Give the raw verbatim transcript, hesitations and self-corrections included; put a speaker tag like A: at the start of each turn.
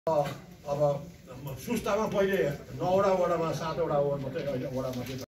A: अब सुस्तामा पहिले नौवटा वडामा सातवटा वडा मात्रै अहिले वडा मात्रै